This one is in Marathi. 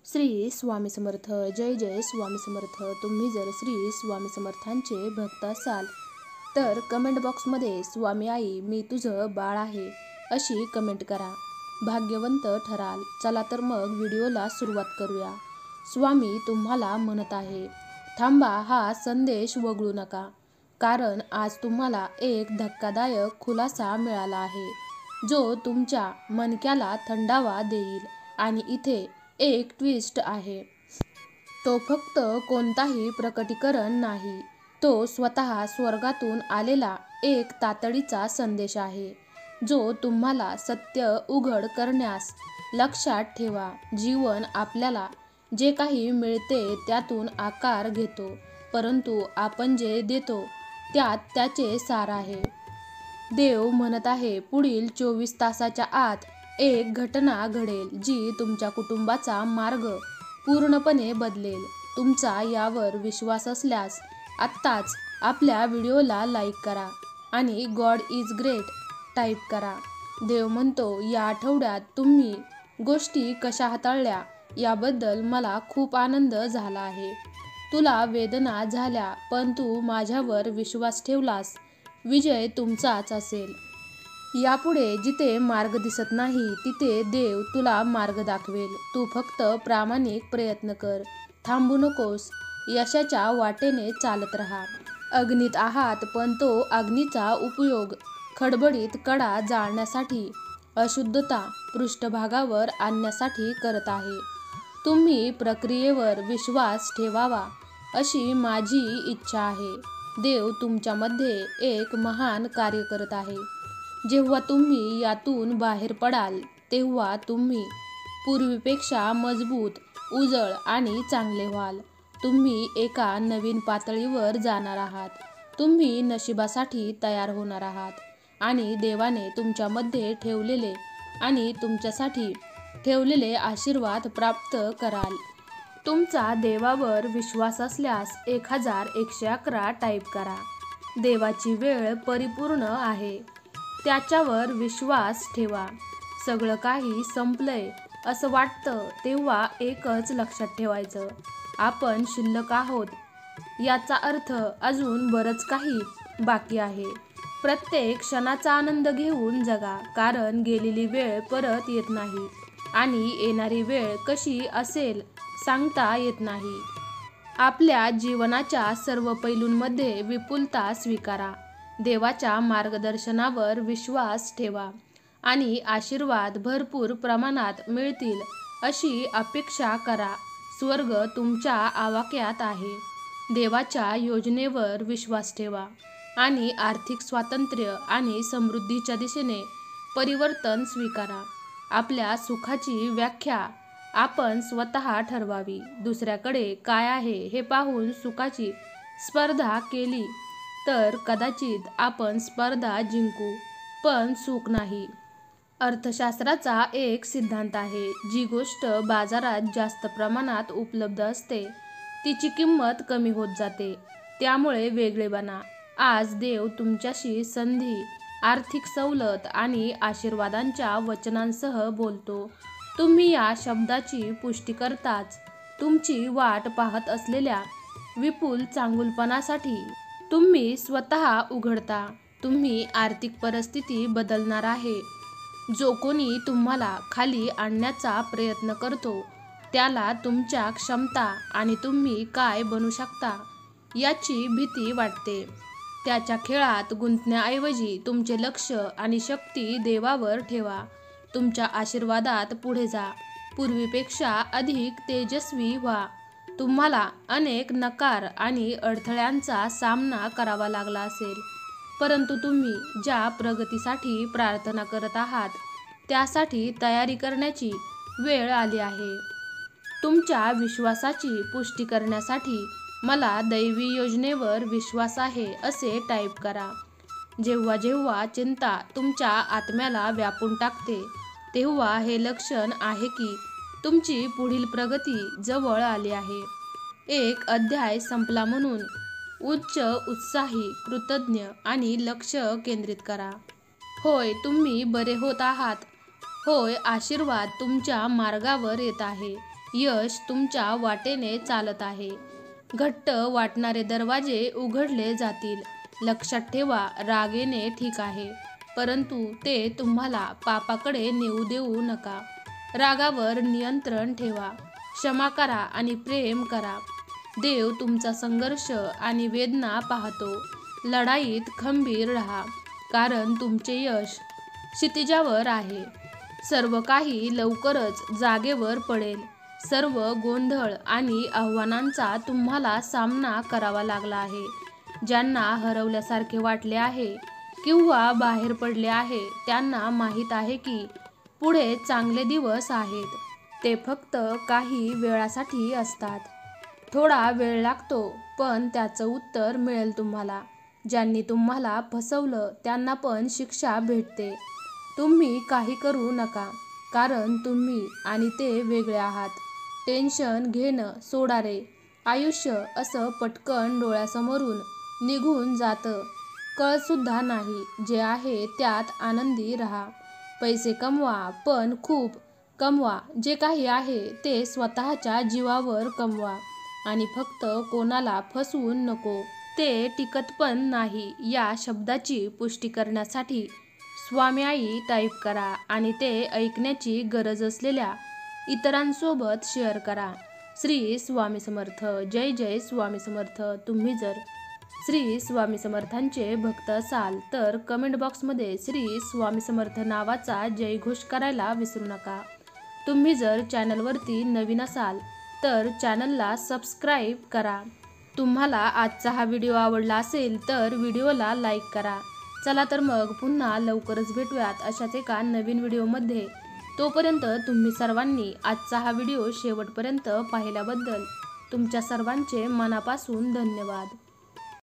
श्री स्वामी समर्थ. जय जय स्वामी समर्थ. तुम्ही जर श्री स्वामी समर्थांचे भक्त असाल तर कमेंट बॉक्समध्ये स्वामी आई मी तुझं बाळ आहे अशी कमेंट करा. भाग्यवंत ठराल. चला तर मग व्हिडिओला सुरुवात करूया. स्वामी तुम्हाला म्हणत आहे, थांबा, हा संदेश वगळू नका, कारण आज तुम्हाला एक धक्कादायक खुलासा मिळाला आहे जो तुमच्या मणक्याला थंडावा देईल. आणि इथे एक ट्विस्ट आहे. तो फक्त कोणताही प्रकटीकरण नाही, तो स्वतः स्वर्गातून आलेला एक तातडीचा संदेश आहे जो तुम्हाला सत्य उघड करण्यास. लक्षात ठेवा, जीवन आपल्याला जे काही मिळते त्यातून आकार घेतो, परंतु आपण जे देतो त्यात त्याचे सार आहे. देव म्हणत आहे, पुढील 24 तासाच्या आत एक घटना घडेल जी तुमच्या कुटुंबाचा मार्ग पूर्णपणे बदलेल. तुमचा यावर विश्वास असल्यास आत्ताच आपल्या व्हिडिओला लाईक करा आणि गॉड इज ग्रेट टाईप करा. देव म्हणतो, या आठवड्यात तुम्ही गोष्टी कशा हाताळल्या याबद्दल मला खूप आनंद झाला आहे. तुला वेदना झाल्या, पण तू माझ्यावर विश्वास ठेवलास. विजय तुमचाच असेल. यापुढे जिथे मार्ग दिसत नाही तिथे देव तुला मार्ग दाखवेल. तू फक्त प्रामाणिक प्रयत्न कर, थांबू नकोस. यशाच्या वाटेने चालत राहा. अग्नीत आहात, पण तो अग्नीचा उपयोग खडबडीत कडा जाळण्यासाठी, अशुद्धता पृष्ठभागावर आणण्यासाठी करत आहे. तुम्ही प्रक्रियेवर विश्वास ठेवावा अशी माझी इच्छा आहे. देव तुमच्यामध्ये एक महान कार्य करत आहे. जेव्हा तुम्ही यातून बाहेर पडाल तेव्हा तुम्ही पूर्वीपेक्षा मजबूत, उजळ आणि चांगले व्हाल. तुम्ही एका नवीन पातळीवर जाणार आहात. तुम्ही नशिबासाठी तयार होणार आहात आणि देवाने तुमच्यामध्ये ठेवलेले आणि तुमच्यासाठी ठेवलेले आशीर्वाद प्राप्त कराल. तुमचा देवावर विश्वास असल्यास 1111 टाईप करा. देवाची वेळ परिपूर्ण आहे, त्याच्यावर विश्वास ठेवा. सगळं काही संपलंय असं वाटतं तेव्हा एकच लक्षात ठेवायचं, आपण शिल्लक आहोत. याचा अर्थ अजून बरंच काही बाकी आहे. प्रत्येक क्षणाचा आनंद घेऊन जगा, कारण गेलेली वेळ परत येत नाही आणि येणारी वेळ कशी असेल सांगता येत नाही. आपल्या जीवनाच्या सर्व पैलूंमध्ये विपुलता स्वीकारा. देवाच्या मार्गदर्शनावर विश्वास ठेवा आणि आशीर्वाद भरपूर प्रमाणात मिळतील अशी अपेक्षा करा. स्वर्ग तुमच्या आवाक्यात आहे. देवाच्या योजनेवर विश्वास ठेवा आणि आर्थिक स्वातंत्र्य आणि समृद्धीच्या दिशेने परिवर्तन स्वीकारा. आपल्या सुखाची व्याख्या आपण स्वतः ठरवावी. दुसऱ्याकडे काय आहे हे पाहून सुखाची स्पर्धा केली तर कदाचित आपण स्पर्धा जिंकू, पण सुख नाही. अर्थशास्त्राचा एक सिद्धांत आहे, जी गोष्ट बाजारात जास्त प्रमाणात उपलब्ध असते तिची किंमत कमी होत जाते. त्यामुळे वेगळे बना. आज देव तुमच्याशी संधी, आर्थिक सवलत आणि आशीर्वादांच्या वचनांसह बोलतो. तुम्ही या शब्दाची पुष्टी करताच तुमची वाट पाहत असलेल्या विपुल चांगुलपणासाठी तुम्ही स्वतः उघडता. तुम्ही आर्थिक परिस्थिती बदलणार आहे. जो कोणी तुम्हाला खाली आणण्याचा प्रयत्न करतो त्याला तुमच्या क्षमता आणि तुम्ही काय बनू शकता याची भीती वाटते. त्याच्या खेळात गुंतण्याऐवजी तुमचे लक्ष आणि शक्ती देवावर ठेवा. तुमच्या आशीर्वादात पुढे जा. पूर्वीपेक्षा अधिक तेजस्वी व्हा. तुम्हाला अनेक नकार आणि अडथळ्यांचा सामना करावा लागला असेल, परंतु तुम्ही ज्या प्रगतीसाठी प्रार्थना करत आहात त्यासाठी तयारी करण्याची वेळ आली आहे. तुमच्या विश्वासाची पुष्टी करण्यासाठी मला दैवी योजनेवर विश्वास आहे असे टाईप करा. जेव्हा जेव्हा चिंता तुमच्या आत्म्याला व्यापून टाकते तेव्हा हे लक्षण आहे की तुमची पुढील प्रगती जवळ आली आहे. एक अध्याय संपला म्हणून उच्च उत्साही, कृतज्ञ आणि लक्ष केंद्रित करा. होय, तुम्ही बरे होत आहात. होय, आशीर्वाद तुमच्या मार्गावर येत आहे. यश तुमच्या वाटेने चालत आहे. घट्ट वाटणारे दरवाजे उघडले जातील. लक्षात ठेवा, राग येणे ठीक आहे, परंतु ते तुम्हाला पापाकडे नेऊ देऊ नका. रागावर नियंत्रण ठेवा. क्षमा करा आणि प्रेम करा. देव तुमचा संघर्ष आणि वेदना पाहतो. लढाईत खंबीर राहा, कारण तुमचे यश क्षितिजावर आहे. सर्व काही लवकरच जागेवर पडेल. सर्व गोंधळ आणि आव्हानांचा तुम्हाला सामना करावा लागला आहे. ज्यांना हरवल्यासारखे वाटले आहे किंवा बाहेर पडले आहे, त्यांना माहीत आहे की पुढे चांगले दिवस आहेत. ते फक्त काही वेळासाठी असतात. थोडा वेळ लागतो, पण त्याचं उत्तर मिळेल तुम्हाला. ज्यांनी तुम्हाला फसवलं त्यांना पण शिक्षा भेटते. तुम्ही काही करू नका, कारण तुम्ही आणि ते वेगळे आहात. टेन्शन घेणं सोडा रे. आयुष्य असं पटकन डोळ्यासमोरून निघून जातं. कळतसुद्धा नाही. जे आहे त्यात आनंदी राहा. पैसे कमवा, पण खूप कमवा. जे काही आहे ते स्वतःच्या जीवावर कमवा आणि फक्त कोणाला फसवून नको. ते टिकत पण नाही. या शब्दाची पुष्टी करण्यासाठी स्वामी आई टाईप करा आणि ते ऐकण्याची गरज असलेल्या इतरांसोबत शेअर करा. श्री स्वामी समर्थ. जय जय स्वामी समर्थ. तुम्ही जर श्री स्वामी समर्थांचे भक्त असाल तर कमेंट बॉक्समध्ये श्री स्वामी समर्थ नावाचा जयघोष करायला विसरू नका. तुम्ही जर चॅनलवरती नवीन असाल तर चॅनलला सबस्क्राईब करा. तुम्हाला आजचा हा व्हिडिओ आवडला असेल तर व्हिडिओला लाईक करा. चला तर मग पुन्हा लवकरच भेटूयात अशाच एका नवीन व्हिडिओमध्ये. तोपर्यंत तुम्ही सर्वांनी आजचा हा व्हिडिओ शेवटपर्यंत पाहिल्याबद्दल तुमच्या सर्वांचे मनापासून धन्यवाद.